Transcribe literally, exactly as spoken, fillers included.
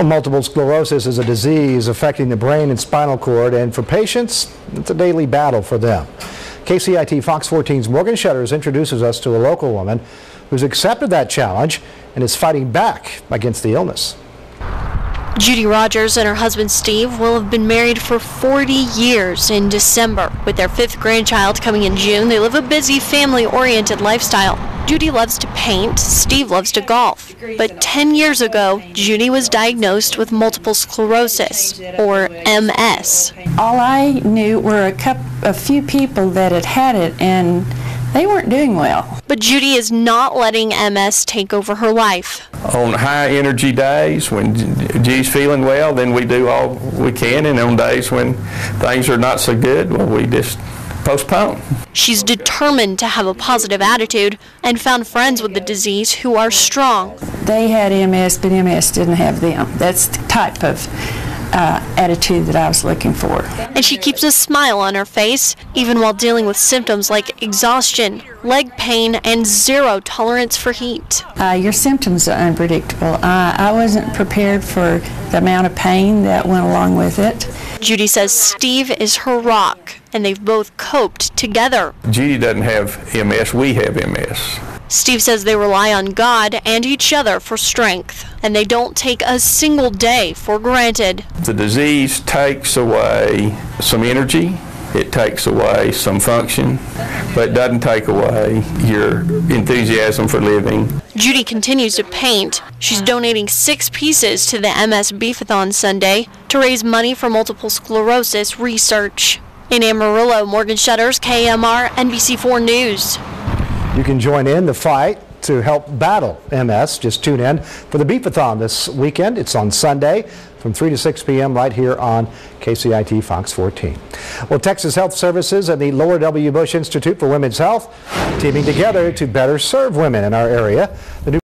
Well, multiple sclerosis is a disease affecting the brain and spinal cord, and for patients, it's a daily battle for them. K C I T Fox fourteen's Morgan Shutters introduces us to a local woman who's accepted that challenge and is fighting back against the illness. Judy Rogers and her husband Steve will have been married for forty years in December. With their fifth grandchild coming in June, they live a busy, family-oriented lifestyle. Judy loves to paint, Steve loves to golf. But ten years ago, Judy was diagnosed with multiple sclerosis, or M S. All I knew were a, couple, a few people that had had it, and they weren't doing well. But Judy is not letting M S take over her life. On high energy days when G's feeling well, then we do all we can, and on days when things are not so good, well, we just postpone. She's determined to have a positive attitude and found friends with the disease who are strong. They had M S, but M S didn't have them. That's the type of Uh, attitude that I was looking for. And she keeps a smile on her face, even while dealing with symptoms like exhaustion, leg pain, and zero tolerance for heat. Uh, your symptoms are unpredictable. Uh, I wasn't prepared for the amount of pain that went along with it. Judy says Steve is her rock, and they've both coped together. Judy doesn't have M S, we have M S. Steve says they rely on God and each other for strength, and they don't take a single day for granted. The disease takes away some energy, it takes away some function, but it doesn't take away your enthusiasm for living. Judy continues to paint. She's donating six pieces to the M S Beefathon Sunday to raise money for multiple sclerosis research. In Amarillo, Morgan Shutters, K M R, N B C four News. You can join in the fight to help battle M S. Just tune in for the Beefathon this weekend. It's on Sunday from three to six p m right here on K C I T Fox fourteen. Well, Texas Health Services and the Lower W. Bush Institute for Women's Health teaming together to better serve women in our area. The new